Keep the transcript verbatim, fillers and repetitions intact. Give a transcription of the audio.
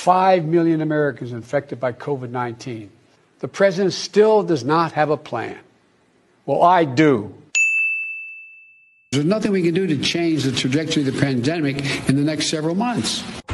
five million Americans infected by COVID nineteen. The president still does not have a plan. Well, I do. There's nothing we can do to change the trajectory of the pandemic in the next several months.